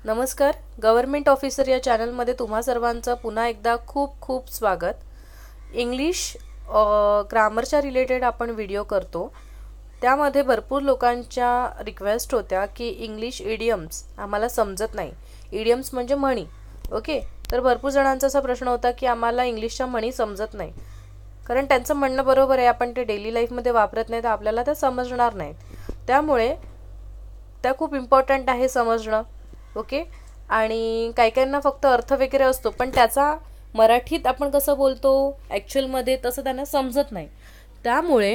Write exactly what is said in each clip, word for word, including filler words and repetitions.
नमस्कार, government officer या चॅनलमध्ये तुम्हा सर्वांचं पुन्हा एकदा खूप खूप स्वागत. इंग्लिश ग्रामरच्या रिलेटेड आपण व्हिडिओ करतो. त्यामध्ये भरपूर लोकांच्या रिक्वेस्ट होत्या की इंग्लिश इडियम्स आम्हाला समजत नाही. इडियम्स म्हणजे म्हणी. ओके, तर भरपूर जणांचा असा प्रश्न होता की आम्हाला इंग्लिशच्या म्हणी समजत नाही, कारण त्यांचं म्हणणं बरोबर आहे, आपण ते डेली लाईफमध्ये वापरत नाही तर आपल्याला त्या समजणार नाहीत. त्यामुळे त्या खूप इम्पॉर्टंट आहे समजणं. ओके, आणि काही काहींना फक्त अर्थ वगैरे असतो, पण त्याचा मराठीत आपण कसं बोलतो ॲक्च्युअलमध्ये तसं त्यांना समजत नाही. त्यामुळे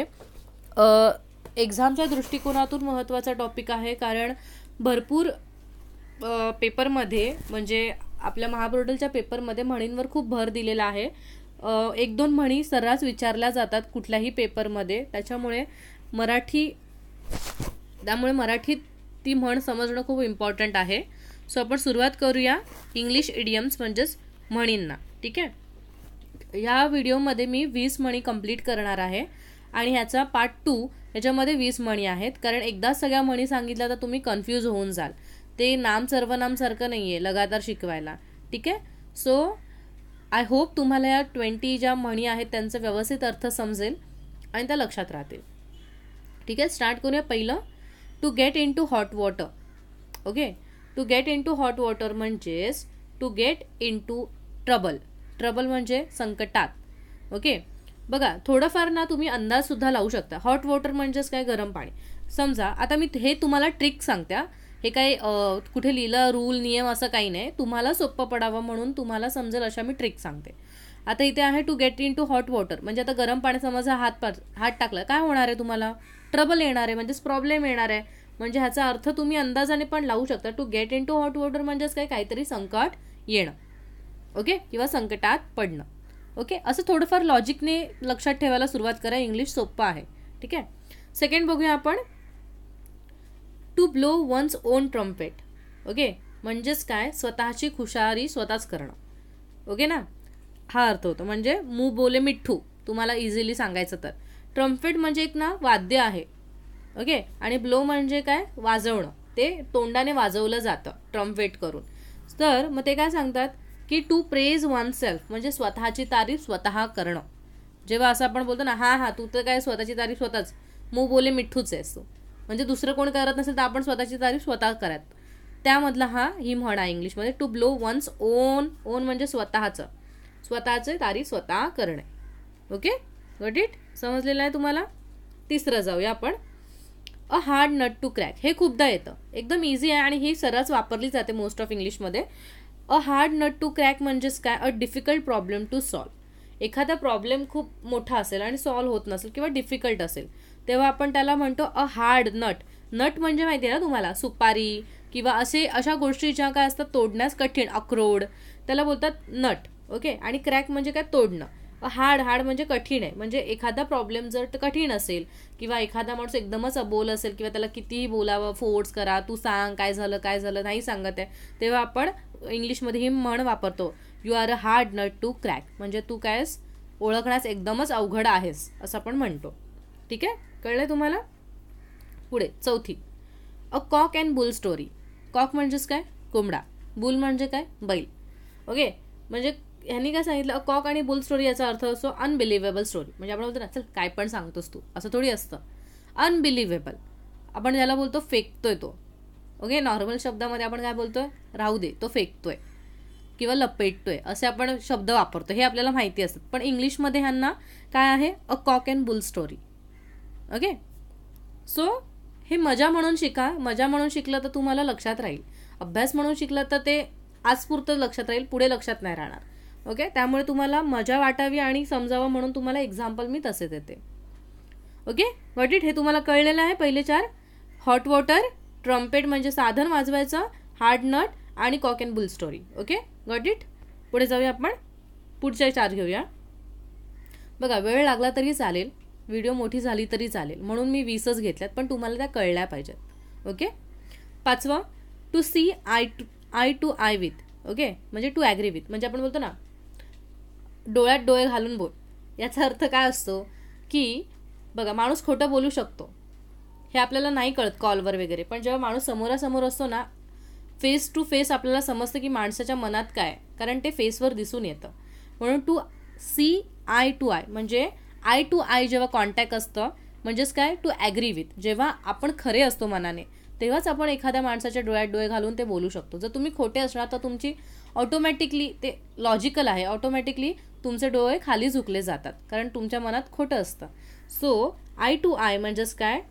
एक्झामच्या दृष्टिकोनातून महत्त्वाचा टॉपिक आहे, कारण भरपूर पेपरमध्ये म्हणजे आपल्या महाबोर्डलच्या पेपरमध्ये म्हणींवर खूप भर दिलेला आहे. एक दोन म्हणी सर्रास विचारल्या जातात कुठल्याही पेपरमध्ये. त्याच्यामुळे मराठी त्यामुळे मराठीत ती म्हण समजणं खूप इम्पॉर्टंट आहे. सो आपण सुरुवात करूया इंग्लिश इडियम्स म्हणजेच म्हणींना. ठीक आहे, या व्हिडिओमध्ये मी वीस म्हणी कंप्लीट करणार आहे आणि ह्याचा पार्ट टू याच्यामध्ये वीस म्हणी आहेत, कारण एकदाच सगळ्या म्हणी सांगितल्या तर तुम्ही कन्फ्यूज होऊन जाल. ते नाम सर्वनामसारखं नाही आहे लगातार शिकवायला. ठीक आहे, सो आय होप तुम्हाला या ट्वेंटी ज्या म्हणी आहेत त्यांचा व्यवस्थित अर्थ समजेल आणि त्या लक्षात राहतील. ठीक आहे, स्टार्ट करूया. पहिलं, to get into hot water. Okay, to get into hot water म्हणजेच to get into trouble. Trouble म्हणजे संकटात. ओके, बघा थोडंफार ना तुम्ही अंदाजसुद्धा लावू शकता. हॉट वॉटर म्हणजेच काय, गरम पाणी. समजा आता मी हे तुम्हाला ट्रिक सांगते. हे काही कुठे लिहिलं रूल नियम असं काही नाही, तुम्हाला सोपं पडावं म्हणून तुम्हाला समजेल अशा मी ट्रिक सांगते. आता इथे आहे to get into hot water, म्हणजे आता गरम पाणी समजा हात हात टाकला, काय होणार आहे तुम्हाला, ट्रबल येणार आहे, म्हणजेच प्रॉब्लेम येणार आहे. म्हणजे ह्याचा अर्थ तुम्ही अंदाजाने पण लावू शकता. To get into hot water म्हणजेच काय, काहीतरी संकट येणं. ओके, किंवा संकटात पडणं. ओके, असं थोडंफार लॉजिकने लक्षात ठेवायला सुरुवात करा. इंग्लिश सोपं आहे. ठीक आहे, सेकंड बघूया आपण. To blow one's own trumpet. Okay, म्हणजेच काय, स्वतःची खुशारी स्वतःच करणं. ओके ना, हा अर्थ होतो. म्हणजे मू बोले मिठ्ठू तुम्हाला इझिली सांगायचं तर. ट्रम्पेट म्हणजे एक ना वाद्य आहे. ओके, आणि ब्लो म्हणजे काय, वाजवणं. ते तोंडाने वाजवलं जातं ट्रम्पेट करून. तर मग ते काय सांगतात की टू प्रेज वन सेल्फ म्हणजे स्वतःची तारीफ स्वतः करणं. जेव्हा असं आपण बोलतो ना, हा हा तू तर काय स्वतःची तारीफ स्वतःच, मू बोले मिठ्ठूच आहेस तू, म्हणजे दुसरं कोण करत नसेल तर आपण स्वतःची तारीफ स्वतः करत, त्यामधला हा ही म्हण आहे इंग्लिशमध्ये. To blow one's own. Own म्हणजे स्वतःचं, स्वतःचे तारीफ स्वतः करणे. ओके, गॉट इट, समजलेलं आहे तुम्हाला. तिसरं जाऊया आपण. A hard nut to crack. हे खूपदा येतं, एकदम इझी आहे आणि ही सर्रास वापरली जाते मोस्ट ऑफ इंग्लिशमध्ये. A hard nut to crack म्हणजेच काय, a difficult problem to solve. एखादा प्रॉब्लेम खूप मोठा असेल आणि सॉल्व्ह होत नसेल किंवा डिफिकल्ट असेल, तेव्हा आपण त्याला म्हणतो अ हार्ड नट. नट म्हणजे माहिती आहे ना तुम्हाला, सुपारी किंवा असे अशा गोष्टी ज्या काय असतात तोडण्यास कठीण, अक्रोड, त्याला बोलतात नट. ओके, आणि क्रॅक म्हणजे काय, तोडणं. हार्ड हार्ड म्हणजे कठीण आहे. म्हणजे एखादा प्रॉब्लेम जर कठीण असेल किंवा एखादा माणूस एकदमच अबोल असेल किंवा त्याला कितीही बोलावं, फोर्स करा, तू सांग काय झालं काय झालं नाही सांगत आहे, तेव्हा आपण इंग्लिशमध्ये ही म्हण वापरतो, you are a hard nut to crack. म्हणजे तू काय ओळखण्यास एकदमच अवघड आहेस असं आपण म्हणतो. ठीक आहे, कळलंय तुम्हाला. पुढे चौथी, a cock and bull story. Cock म्हणजेच काय, कोंबडा. बुल म्हणजे काय, बैल. ओके, म्हणजे ह्यांनी काय सांगितलं, अ कॉक आणि बुल स्टोरी याचा अर्थ असतो अनबिलिव्हेबल स्टोरी. म्हणजे आपण बोलतो ना, चल काय पण सांगतोस तू, असं थोडी असतं. अनबिलिव्हेबल आपण ज्याला बोलतो फेकतोय तो. ओके, नॉर्मल शब्दामध्ये आपण काय बोलतोय, राहू दे तो फेकतोय किंवा लपेटतोय असे आपण शब्द वापरतो, हे आपल्याला माहिती असतात. पण इंग्लिशमध्ये ह्यांना काय आहे, a cock and bull story. Okay, so हे मजा म्हणून शिका. मजा म्हणून शिकलं तर तुम्हाला लक्षात राहील. अभ्यास म्हणून शिकलं तर ते आजपुरतं लक्षात राहील, पुढे लक्षात नाही राहणार. ओके, त्यामुळे तुम्हाला मजा वाटावी आणि समजावं म्हणून तुम्हाला एक्झाम्पल मी तसे देते. ओके, गॉट इट, हे तुम्हाला कळलेलं आहे पहिले चार. हॉट वॉटर, ट्रम्पेट म्हणजे साधन वाजवायचं, हार्ड नट आणि cock and bull story. Okay, got it. पुढे जाऊया आपण, पुढच्या चार घेऊया. बघा वेळ लागला तरी चालेल, व्हिडिओ मोठी झाली तरी चालेल, म्हणून मी वीसच घेतल्यात, पण तुम्हाला त्या कळल्या पाहिजेत. ओके, पाचवं, to see eye to eye to eye with. Okay, म्हणजे टू ॲग्री विथ, म्हणजे आपण बोलतो ना डोळ्यात डोळे घालून बोल. याचा अर्थ काय असतो की बघा माणूस खोटं बोलू शकतो, हे आपल्याला नाही कळत कॉलवर वगैरे, पण जेव्हा माणूस समोरासमोर असतो ना, फेस टू फेस आपल्याला समजतं की माणसाच्या मनात काय, कारण ते फेसवर दिसून येतं. म्हणून to see eye to eye म्हणजे आय टू आय जेव्हा कॉन्टॅक्ट असतं म्हणजेच काय, टू ॲग्री विथ. जेव्हा आपण खरे असतो मनाने तेव्हाच आपण एखाद्या माणसाच्या डोळ्यात डोळे घालून ते बोलू शकतो. जर तुम्ही खोटे असणार तर तुमची ऑटोमॅटिकली, ते लॉजिकल आहे, ऑटोमॅटिकली तुमचे डोळे खाली झुकले जातात कारण तुमच्या मनात खोटं असतं. सो आय टू आय म्हणजेच काय,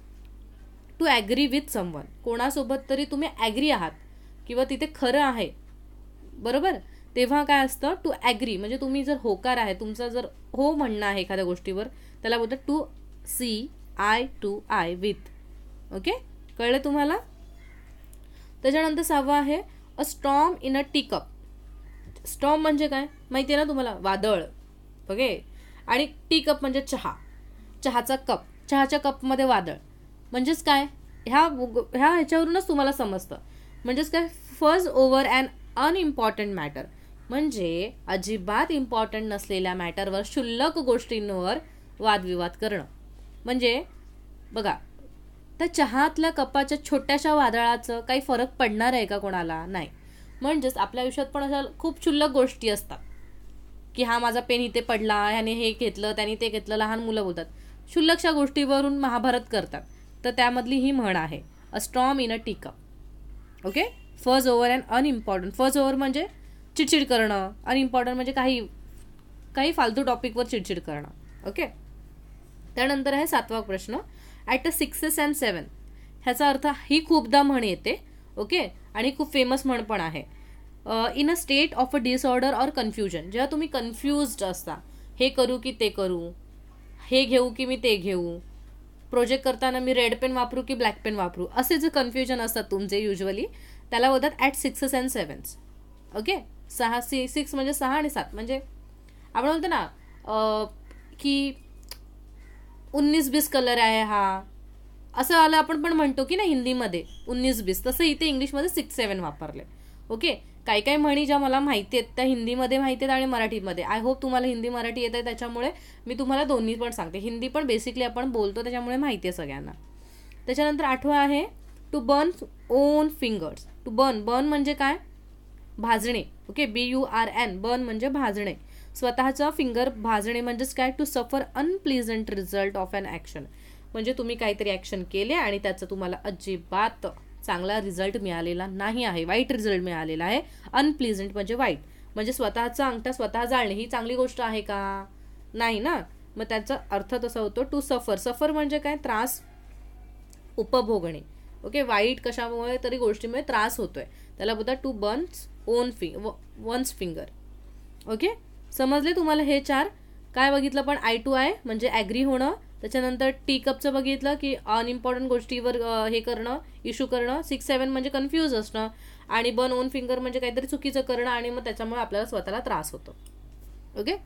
टू ॲग्री विथ समवन. कोणासोबत तरी तुम्ही ॲग्री आहात किंवा तिथे खरं आहे, बरोबर, तेव्हा काय असतं, टू ॲग्री म्हणजे तुम्ही जर होकार आहे, तुमचा जर हो म्हणणं आहे एखाद्या गोष्टीवर, त्याला बोलतात to see eye to eye with. Okay, कळलं तुम्हाला. त्याच्यानंतर सहावा आहे a storm in a tea cup. Storm म्हणजे काय माहिती आहे ना तुम्हाला, वादळ. ओके, आणि टी कप म्हणजे चहा, चहाचा कप, चहाच्या कपमध्ये वादळ म्हणजेच काय, ह्या ह्या ह्याच्यावरूनच तुम्हाला समजतं. म्हणजेच काय, fuss over an unimportant matter म्हणजे अजिबात इम्पॉर्टंट नसलेल्या मॅटरवर, क्षुल्लक गोष्टींवर वादविवाद करणं. म्हणजे बघा, त्या चहातल्या कपाच्या छोट्याशा वादळाचं काही फरक पडणार आहे का कोणाला, नाही. म्हणजेच आपल्या आयुष्यात पण अशा खूप क्षुल्लक गोष्टी असतात की हा माझा पेन इथे पडला, ह्याने हे घेतलं, त्याने ते घेतलं. लहान मुलं बोलतात, क्षुल्लकशा गोष्टीवरून महाभारत करतात. तर त्यामधली ही म्हण आहे a storm in a tea cup. Okay, fuss over and unimportant. Fuss over म्हणजे चिडचिड करणं, अनइम्पॉर्टंट म्हणजे काही काही फालतू टॉपिकवर चिडचिड करणं. ओके, त्यानंतर आहे सातवा प्रश्न, at a sixes and seven. ह्याचा अर्थ ही खूपदा म्हण येते. ओके, आणि खूप फेमस म्हण पण आहे. In a state of a disorder or confusion. जेव्हा तुम्ही कन्फ्युज्ड असता, हे करू की ते करू, हे घेऊ की मी ते घेऊ, प्रोजेक्ट करताना मी रेड पेन वापरू की ब्लॅक पेन वापरू, असे जे कन्फ्युजन असतात तुमचे युजली, त्याला बोलतात at sixes and sevens. Okay, सहा सी सिक्स म्हणजे सहा आणि सात म्हणजे आपण म्हणतो ना की उन्नीस बीस कलर आहे हा, असं आलं आपण पण म्हणतो की ना हिंदीमध्ये उन्नीस बीस, तसं इथे इंग्लिशमध्ये सिक्स सेवन वापरले. ओके, काही काही म्हणी ज्या मला माहिती आहेत त्या हिंदीमध्ये माहिती आहेत आणि मराठीमध्ये. आय होप तुम्हाला हिंदी मराठी येत आहे, त्याच्यामुळे मी तुम्हाला दोन्ही पण सांगते. हिंदी पण बेसिकली आपण बोलतो त्याच्यामुळे माहिती आहे सगळ्यांना. त्याच्यानंतर आठवा आहे to burn own fingers. To burn, burn म्हणजे काय, भाजणे. Okay, B U R N, burn म्हणजे भाजणे. स्वतःचा फिंगर भाजणे म्हणजेच काय, to suffer unpleasant result of an action. म्हणजे तुम्ही काहीतरी ॲक्शन केले आणि त्याचं तुम्हाला अजिबात चांगला रिझल्ट मिळालेला नाही आहे, वाईट रिझल्ट मिळालेला आहे. अनप्लीजंट म्हणजे वाईट, म्हणजे स्वतःचा अंगठा स्वतः जाळणे ही चांगली गोष्ट आहे का, नाही ना. मग त्याचा अर्थ तसा होतो टू सफर. सफर म्हणजे काय, त्रास उपभोगणे. ओके, वाईट कशामुळे तरी गोष्टीमुळे त्रास होतोय, त्याला बोलतात टू बर्न्स ओन फिंग वन्स फिंगर. ओके, समजले तुम्हाला हे चार. काय बघितलं पण, आय टू आय म्हणजे ॲग्री होणं, त्याच्यानंतर टी कपचं बघितलं की अनइम्पॉर्टंट गोष्टीवर हे करणं, इश्यू करणं. सिक्स सेवन म्हणजे कन्फ्यूज असणं, आणि बर्न ओन फिंगर म्हणजे काहीतरी चुकीचं करणं आणि मग त्याच्यामुळे आपल्याला स्वतःला त्रास होतो. ओके,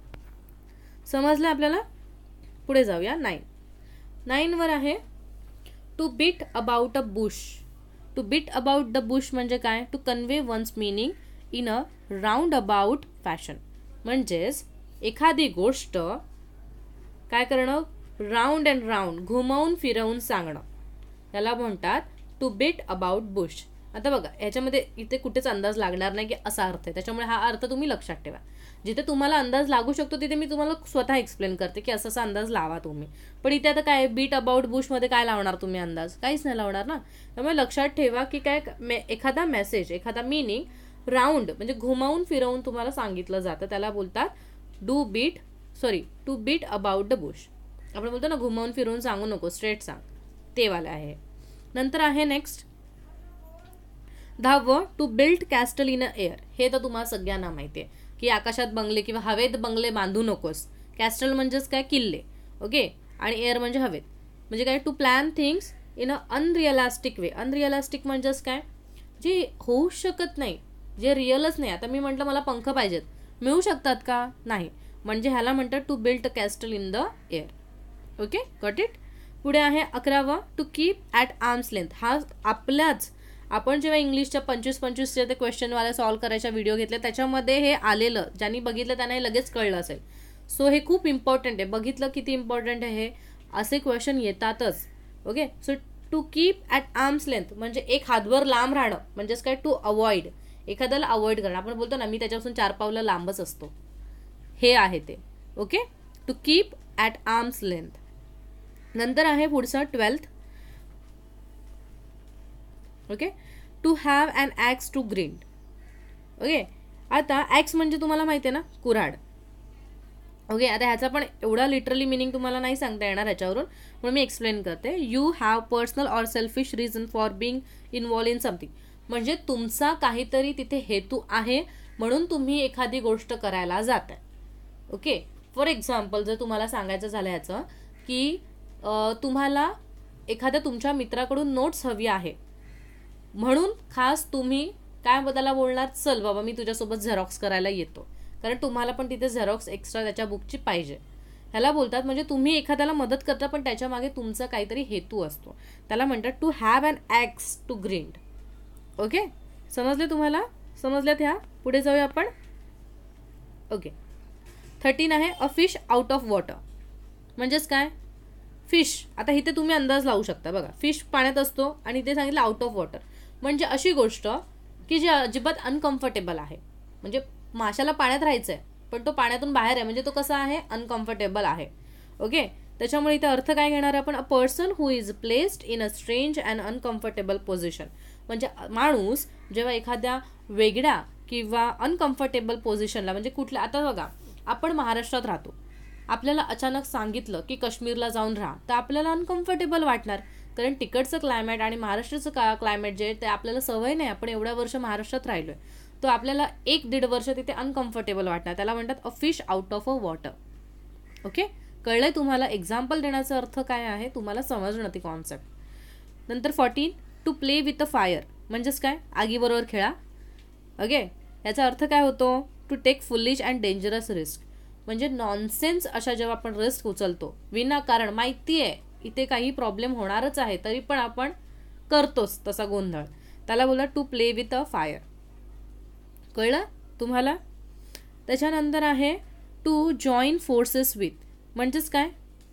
समजलं आपल्याला. पुढे जाऊया. नाईन नाईनवर आहे to beat about a bush. To beat about the bush म्हणजे काय, to convey one's meaning in a round about fashion. म्हणजेच एखादी गोष्ट काय करणं, राऊंड अँड राऊंड, घुमवून फिरवून सांगणं, याला म्हणतात टू बीट अबाउट बुश. आता बघा, ह्याच्यामध्ये इथे कुठेच अंदाज लागणार नाही की असा अर्थ आहे, त्याच्यामुळे हा अर्थ तुम्ही लक्षात ठेवा. जिथे तुम्हाला अंदाज लागू शकतो तिथे मी तुम्हाला स्वतः एक्सप्लेन करते की असा अंदाज लावा तुम्ही. पण इथे आता काय, बीट अबाउट बुशमध्ये काय लावणार तुम्ही अंदाज, काहीच नाही लावणार ना. त्यामुळे लक्षात ठेवा की काय, एखादा मेसेज, एखादा मिनिंग राऊंड म्हणजे घुमावून फिरवून तुम्हाला सांगितलं जातं, त्याला बोलतात do beat sorry to beat about the bush. आपण बोलतो ना घुमावून फिरवून सांगू नको, स्ट्रेट सांग, ते वाला आहे. नंतर आहे नेक्स्ट दहावं, to build castle in a air. हे तर तुम्हाला सगळ्यांना माहिती आहे की आकाशात बंगले किंवा हवेत बंगले बांधू नकोस. कॅस्टल म्हणजेच काय, किल्ले. ओके, आणि एअर म्हणजे हवेत. म्हणजे काय, to plan things in a unrealistic way. Unrealistic म्हणजेच काय, जे होऊ शकत नाही, जे रिअलच नाही. आता मी म्हटलं मला पंख पाहिजेत, मिळू शकतात का, नाही. म्हणजे ह्याला म्हणतात to build a castle in the air. Okay, got it. पुढे आहे अकरावा, to keep at arm's length. हा आपल्याच, आपण जेव्हा इंग्लिशच्या पंचवीस पंचवीसचे ते क्वेश्चनवाले सॉल्व्ह करायच्या व्हिडिओ घेतले त्याच्यामध्ये हे आलेलं, ज्यांनी बघितलं त्यांना हे लगेच कळलं असेल. सो हे खूप इम्पॉर्टंट आहे. बघितलं किती इम्पॉर्टंट आहे हे, असे क्वेश्चन येतातच. Okay, so to keep at arm's length म्हणजे एक हातभर लांब राहणं, म्हणजेच काय टू अवॉइड, एखाद्याला अवॉइड करणं. आपण बोलतो ना मी त्याच्यापासून चार पावलं लांबच असतो, हे आहे ते. Okay, to keep at arm's length. नंतर आहे पुढचं twelfth. Okay, to have an axe to grind. Okay, आता ॲक्स म्हणजे तुम्हाला माहिती आहे ना कुऱ्हाड. ओके, आता ह्याचा पण एवढा लिटरली मिनिंग तुम्हाला नाही सांगता येणार ह्याच्यावरून, म्हणून मी एक्सप्लेन करते. You have personal or selfish reason for being involve in something, म्हणजे तुमचा काहीतरी तिथे हेतू आहे म्हणून तुम्ही एखादी गोष्ट करायला जाताय. ओके, फॉर एक्झाम्पल जर तुम्हाला सांगायचं झालं ह्याचं की तुम्हाला एखाद्या तुमच्या मित्राकडून नोट्स हवी आहे म्हणून खास तुम्ही काय बदला बोलणार, चल बाबा मी तुझ्यासोबत झेरॉक्स करायला येतो, कारण तुम्हाला पण तिथे झेरॉक्स एक्स्ट्रा त्याच्या बुकची पाहिजे. ह्याला बोलतात म्हणजे तुम्ही एखाद्याला मदत करता पण त्याच्या मागे तुमचा काहीतरी हेतू असतो, त्याला म्हणतात to have an axe to grind. Okay, समजले तुम्हाला? समजल्यात ह्या? पुढे जाऊया आपण. ओके, थर्टीन आहे a fish out of water, म्हणजेच काय फिश. आता इथे तुम्ही अंदाज लावू शकता बघा, फिश पाण्यात असतो आणि ते सांगितलं आउट ऑफ वॉटर, म्हणजे अशी गोष्ट की जी अजिबात अनकम्फर्टेबल आहे. म्हणजे माशाला पाण्यात राहायचं आहे पण तो पाण्यातून बाहेर आहे, म्हणजे तो कसा आहे, अनकम्फर्टेबल आहे. ओके, त्याच्यामुळे इथे अर्थ काय घेणार आपण, a person who is placed in a strange and uncomfortable position, म्हणजे माणूस जेव्हा एखाद्या वेगळ्या किंवा अनकम्फर्टेबल पोझिशनला, म्हणजे कुठल्या, आता बघा आपण महाराष्ट्रात राहतो, आपल्याला अचानक सांगितलं की काश्मीरला जाऊन राहा तर आपल्याला अनकम्फर्टेबल वाटणार, कारण तिकडचं क्लायमेट आणि महाराष्ट्राचं का क्लायमेट जे ते आपल्याला सवय नाही, आपण एवढ्या वर्ष महाराष्ट्रात राहिलोय, तो आपल्याला एक दीड वर्ष तिथे अनकम्फर्टेबल वाटणार, त्याला म्हणतात a fish out of a water. Okay, कळलंय तुम्हाला? एक्झाम्पल देण्याचा अर्थ काय आहे तुम्हाला समजणं ती कॉन्सेप्ट. नंतर fourteen to play with a fire, म्हणजेच काय आगीबरोबर खेळा. ओके, याचा अर्थ काय होतो, to take foolish and dangerous risk, म्हणजे नॉनसेन्स अशा जेव्हा आपण रिस्क उचलतो विनाकारण, माहिती आहे इथे काही प्रॉब्लेम होणारच आहे तरी पण आपण करतोच तसा गोंधळ, त्याला बोलतात to play with a fire. कळलं तुम्हाला? त्याच्यानंतर आहे टू जॉईन फोर्सेस विथ, म्हणजेच काय,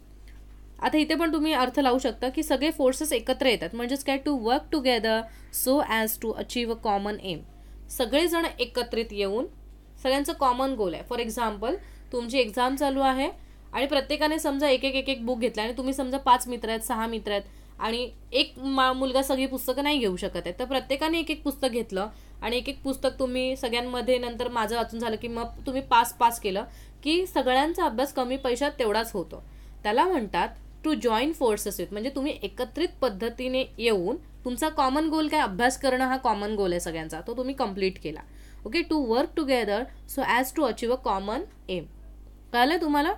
आता इथे पण तुम्ही अर्थ लावू शकता की सगळे फोर्सेस एकत्र येतात, म्हणजेच काय to work together so as to achieve a common aim, सगळेजण एकत्रित येऊन सगळ्यांचं कॉमन गोल आहे. फॉर एक्झाम्पल तुमची एक्झाम चालू आहे आणि प्रत्येकाने समजा एक एक एक एक बुक घेतला आणि तुम्ही समजा पाच मित्र आहेत, सहा मित्र आहेत आणि एक मुलगा सगळी पुस्तकं नाही घेऊ शकत आहे, तर प्रत्येकाने एक एक पुस्तक घेतलं आणि एक एक पुस्तक तुम्ही सगळ्यांमध्ये, नंतर माझं वाचून झालं की मग तुम्ही पास पास केलं की सगळ्यांचा अभ्यास कमी पैशात तेवढाच होतो, त्याला म्हणतात टू जॉईन फोर्सेस विथ, म्हणजे तुम्ही एकत्रित पद्धतीने येऊन तुमचा कॉमन गोल काय, अभ्यास करणं हा कॉमन गोल आहे सगळ्यांचा, तो तुम्ही कंप्लीट केला. Okay, to work together so as to achieve a common aim. कळलं तुम्हाला?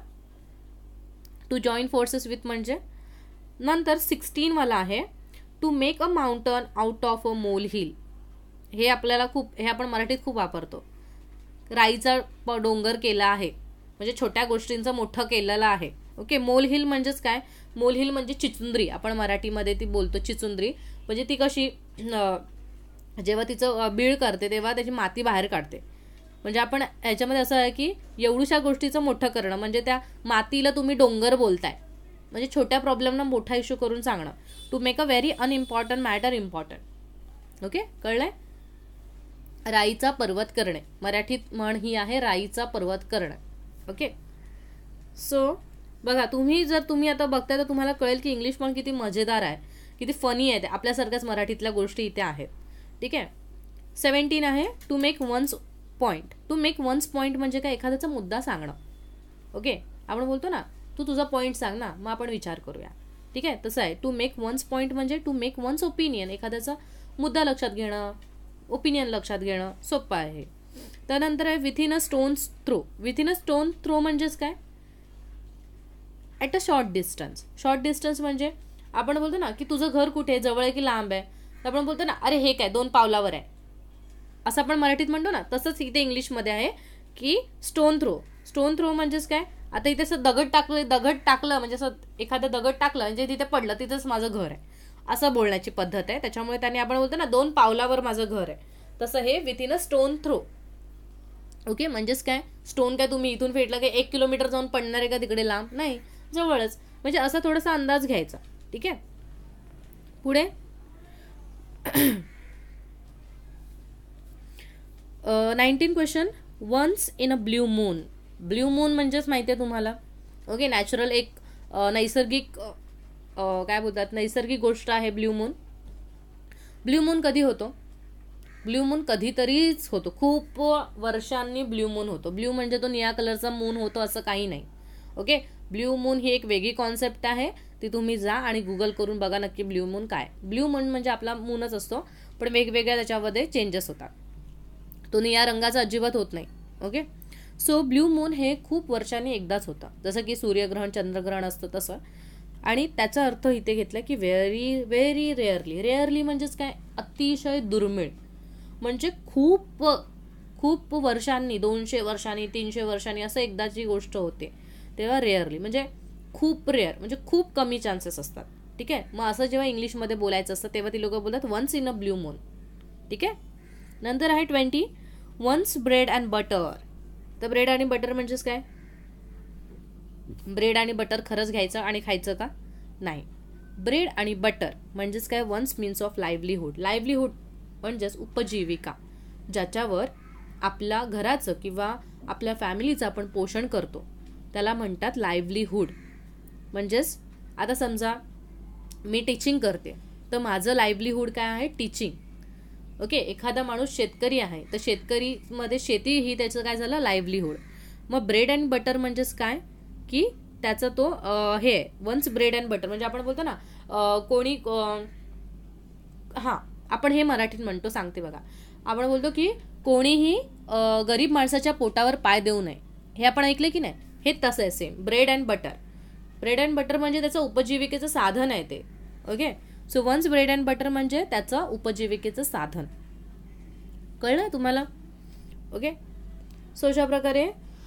टू जॉईन फोर्सेस विथ म्हणजे. नंतर सिक्स्टीन वाला आहे to make a mountain out of a molehill, हे आपल्याला खूप, हे आपण मराठीत खूप वापरतो. राईचा डोंगर केला आहे म्हणजे छोट्या गोष्टींचं मोठं केलेलं आहे. ओके, मोल हिल म्हणजेच काय, मोल हिल म्हणजे चिचुंद्री, आपण मराठीमध्ये ती बोलतो चिचुंद्री, म्हणजे ती कशी जेव्हा तिचं बीळ करते तेव्हा त्याची माती बाहेर काढते, म्हणजे आपण ह्याच्यामध्ये असं आहे की एवढ्याशा गोष्टीचं मोठं करणं, म्हणजे त्या मातीला तुम्ही डोंगर बोलताय, म्हणजे छोट्या प्रॉब्लेमना मोठा इश्यू करून सांगणं. To make a very unimportant matter important. Okay, कळलंय? राईचा पर्वत करणे, मराठीत म्हण ही आहे राईचा पर्वत करणं. ओके, सो बघा तुम्ही जर तुम्ही आता बघताय तर तुम्हाला कळेल की इंग्लिश पण किती मजेदार आहे, किती फनी आहे, आपल्यासारख्याच मराठीतल्या गोष्टी इथे आहेत. ठीक आहे. सेव्हन्टीन आहे to make one's point. To make one's point म्हणजे काय, एखाद्याचा मुद्दा सांगणं. ओके, आपण बोलतो ना तू तुझा पॉईंट सांग ना, मग आपण विचार करूया. ठीक आहे, तसं आहे टू मेक वन्स पॉईंट म्हणजे टू मेक वन्स ओपिनियन, एखाद्याचा मुद्दा लक्षात घेणं, ओपिनियन लक्षात घेणं सोपं आहे. त्यानंतर आहे within a stone's throw. Within a stone throw म्हणजेच काय, at a short distance. Short distance म्हणजे आपण बोलतो ना की तुझं घर कुठे आहे, जवळ आहे की लांब आहे, तर आपण बोलतो ना अरे हे काय दोन पावलावर आहे, असं आपण मराठीत म्हणतो ना, तसंच इथे इंग्लिशमध्ये आहे की स्टोन थ्रो. स्टोन थ्रो म्हणजेच काय, आता इथे असं दगड टाकलं दगड टाकलं म्हणजे असं एखादं दगड टाकलं म्हणजे तिथे पडलं, तिथंच माझं घर आहे असं बोलण्याची पद्धत आहे. त्याच्यामुळे त्याने आपण बोलतो ना दोन पावलावर माझं घर आहे, तसं हे within a stone throw. Okay, म्हणजेच काय, स्टोन काय तुम्ही इथून फेटलं की एक किलोमीटर जाऊन पडणार आहे का तिकडे लांब, नाही, जवळच, म्हणजे असा थोडासा अंदाज घ्यायचा. ठीक आहे, पुढे nineteen question, once in a blue moon. Blue moon म्हणजेच माहिती आहे तुम्हाला. ओके, नॅचरल एक नैसर्गिक काय बोलतात नैसर्गिक गोष्ट आहे ब्ल्यू मून. ब्ल्यू मून कधी होतो? ब्ल्यू मून कधीतरीच होतो, खूप वर्षांनी ब्ल्यू मून होतो. ब्ल्यू म्हणजे तो निळ्या कलरचा मून होतो असं काही नाही. ओके, ब्ल्यू मून ही एक वेगळी कॉन्सेप्ट आहे, ती तुम्ही जा आणि गुगल करून बघा नक्की ब्ल्यू मून काय. ब्ल्यू मून म्हणजे आपला मूनच असतो, पण वेगवेगळ्या त्याच्यामध्ये चेंजेस होतात. तो निळ्या रंगाचा अजिबात होत नाही. ओके, सो ब्ल्यू मून हे खूप वर्षांनी एकदाच होतं, जसं की सूर्यग्रहण चंद्रग्रहण असतं तसं. आणि त्याचा अर्थ इथे घेतला की व्हेरी व्हेरी रेअरली. रेअरली म्हणजेच काय, अतिशय दुर्मिळ. म्हणजे खूप खूप वर्षांनी, दोनशे वर्षांनी, तीनशे वर्षांनी असं एकदाची गोष्ट होते तेव्हा रेअरली म्हणजे खूप रेअर, म्हणजे खूप कमी चान्सेस असतात. ठीक आहे, मग असं जेव्हा इंग्लिशमध्ये बोलायचं असतं तेव्हा ती लोक बोलतात once in a blue moon. ठीक आहे, नंतर आहे twenty, one's bread and butter. तर ब्रेड आणि बटर म्हणजेच काय, ब्रेड आणि बटर खरंच घ्यायचं आणि खायचं का? नाही. ब्रेड आणि बटर म्हणजेच काय, one's means of livelihood. Livelihood म्हणजेच उपजीविका, ज्याच्यावर आपल्या घराचं किंवा आपल्या फॅमिलीचं आपण पोषण करतो त्याला म्हणतात लाईव्हलीहूड. म्हणजेच आता समजा मी टीचिंग करते तर माझं लाईव्हलीहूड काय आहे, टीचिंग. ओके, एखादा माणूस शेतकरी आहे तर शेतकरीमध्ये शेती ही त्याचं काय झालं, लाईव्हलीहूड. मग ब्रेड अँड बटर म्हणजेच काय की त्याचा तो हे वन्स ब्रेड अँड बटर म्हणजे आपण बोलतो ना कोणी हां आपण हे मराठीत म्हणतो, सांगते बघा. आपण बोलतो की कोणीही गरीब माणसाच्या पोटावर पाय देऊ नये, हे आपण ऐकले की नाही. हे तसं आहे same, bread and butter. Bread and butter म्हणजे त्याचं उपजीविकेचं साधन आहे ते. Okay, so one's bread and butter म्हणजे त्याचं उपजीविकेचं साधन. कळलं तुम्हाला? ओके, सो अशा प्रकारे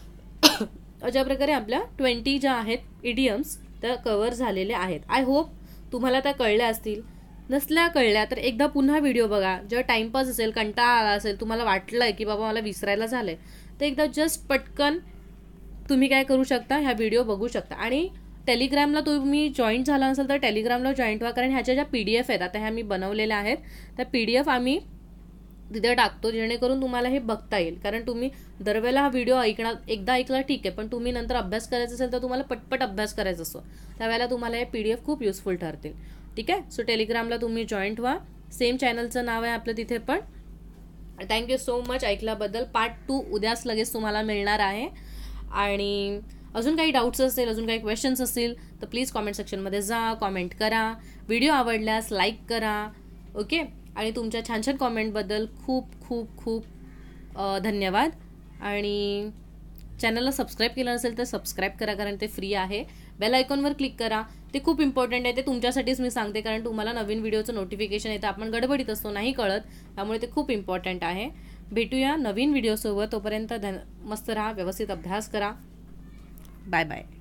अशा प्रकारे आपल्या ट्वेंटी ज्या आहेत इडियम्स त्या कव्हर झालेल्या आहेत. आय होप तुम्हाला त्या कळल्या असतील. नसल्या कळल्या तर एकदा पुन्हा व्हिडिओ बघा. जेव्हा टाइमपास असेल, कंटाळा आला असेल, तुम्हाला वाटलंय की बाबा मला विसरायला झालंय, तर एकदा जस्ट पटकन तुम्ही काय करू शकता, ह्या व्हिडिओ बघू शकता. आणि टेलिग्रामला तुम्ही जॉईन झाला असेल तर टेलिग्रामला जॉईन व्हा, कारण ह्याच्या ज्या पी डी एफ आहेत आता ह्या मी बनवलेल्या आहेत, त्या पी डी एफ आम्ही तिथे टाकतो जेणेकरून तुम्हाला हे बघता येईल. कारण तुम्ही दरवेळेला हा व्हिडिओ ऐकणार, एकदा ऐकला ठीक आहे, पण तुम्ही नंतर अभ्यास करायचा असेल तर तुम्हाला पटपट अभ्यास करायचा असतो, त्यावेळेला तुम्हाला हे पी डी एफ खूप युजफुल ठरतील. ठीक आहे, सो टेलिग्रामला तुम्ही जॉईंट व्हा. सेम चॅनलचं नाव आहे आपलं तिथे पण. थँक्यू सो मच ऐकल्याबद्दल. पार्ट टू उद्याच लगेच तुम्हाला मिळणार आहे. आणि अजून काही डाऊट्स असेल, अजून काही क्वेश्चन्स असतील तर प्लीज कॉमेंट सेक्शनमध्ये जा, कॉमेंट करा. व्हिडिओ आवडल्यास लाईक करा. ओके, आणि तुमच्या छान छान कॉमेंटबद्दल खूप खूप खूप धन्यवाद. आणि चॅनलला सबस्क्राईब केलं नसेल तर सबस्क्राईब करा, कारण ते फ्री आहे. बेल आयकॉनवर क्लिक करा, ते खूप इम्पॉर्टंट आहे. ते तुमच्यासाठीच मी सांगते, कारण तुम्हाला नवीन व्हिडिओचं नोटिफिकेशन येतं, आपण गडबडीत असतो, नाही कळत, त्यामुळे ते खूप इम्पॉर्टंट आहे. भेटूया नवीन व्हिडिओसोबत. तोपर्यंत धन मस्त राहा, व्यवस्थित अभ्यास करा. Bye bye.